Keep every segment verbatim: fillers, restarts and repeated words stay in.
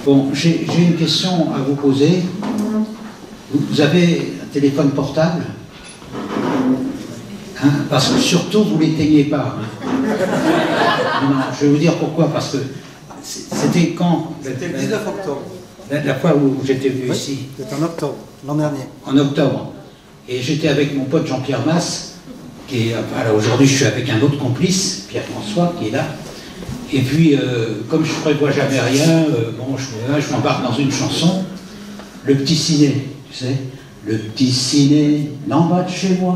Bon, j'ai une question à vous poser. Vous avez un téléphone portable, hein? Parce que surtout, vous ne l'éteignez pas. Hein? Non, non, je vais vous dire pourquoi. Parce que c'était quand? C'était le dix-neuf octobre. La, la fois où j'étais venu oui, ici. C'était en octobre, l'an dernier. En octobre. Et j'étais avec mon pote Jean-Pierre Masse, qui est... Voilà, aujourd'hui, je suis avec un autre complice, Pierre-François, qui est là. Et puis, euh, comme je ne prévois jamais rien, euh, bon, je, je m'embarque dans une chanson, Le petit ciné, tu sais, le petit ciné d'en bas de chez moi.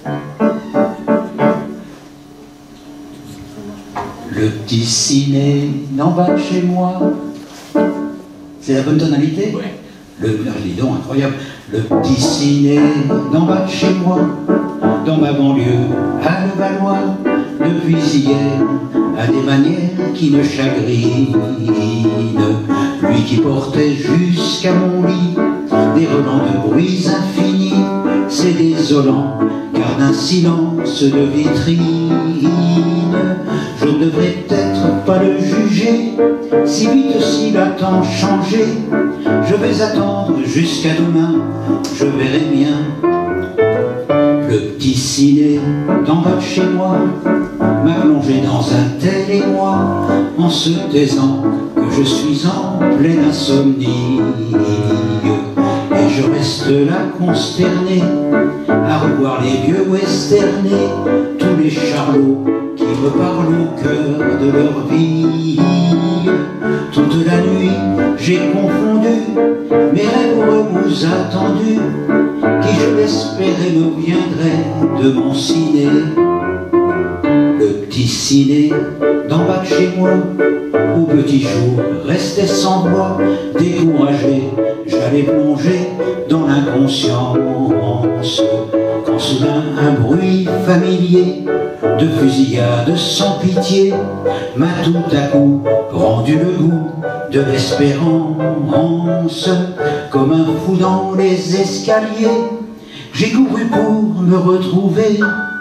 Le petit ciné d'en bas de chez moi. C'est la bonne tonalité? Oui. Le, dis donc, incroyable. Le petit ciné d'en bas de chez moi, dans ma banlieue, à Levallois, depuis hier, à des manières qui me chagrinent. Lui qui portait jusqu'à mon lit des relents de bruits infinis, c'est désolant, car d'un silence de vitrine, je ne devrais peut-être pas le juger, si vite s'il a tant changé. Je vais attendre jusqu'à demain, je verrai bien. Le petit ciné d'en bas de chez moi m'a plongé dans un tel émoi, en se taisant que je suis en pleine insomnie. Et je reste là consterné, à revoir les vieux westernés, tous les charlots qui me parlent au cœur de leur vie. Toute la nuit, j'ai confondu mes rêves heureux attendus, qui je l'espérais me viendraient de mon ciné. Le petit ciné d'en bas de chez moi, au petit jour, restait sans voix. Découragé, j'allais plonger dans l'inconscience, quand soudain un bruit familier de fusillade sans pitié m'a tout à coup rendu le goût de l'espérance. Comme un fou dans les escaliers, j'ai couru pour me retrouver.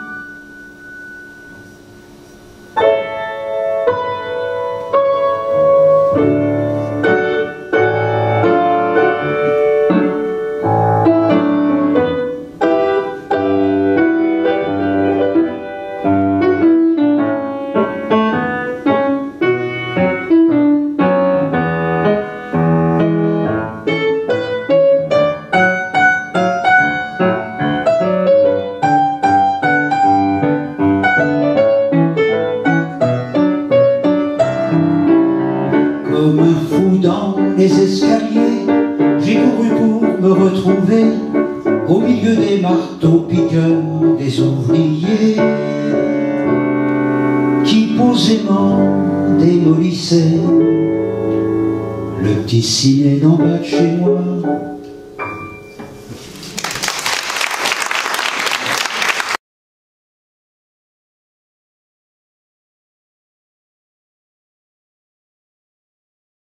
Comme un fou dans les escaliers, j'ai couru pour me retrouver au milieu des marteaux piqueurs des ouvriers qui posément démolissaient le petit ciné d'en bas de chez moi.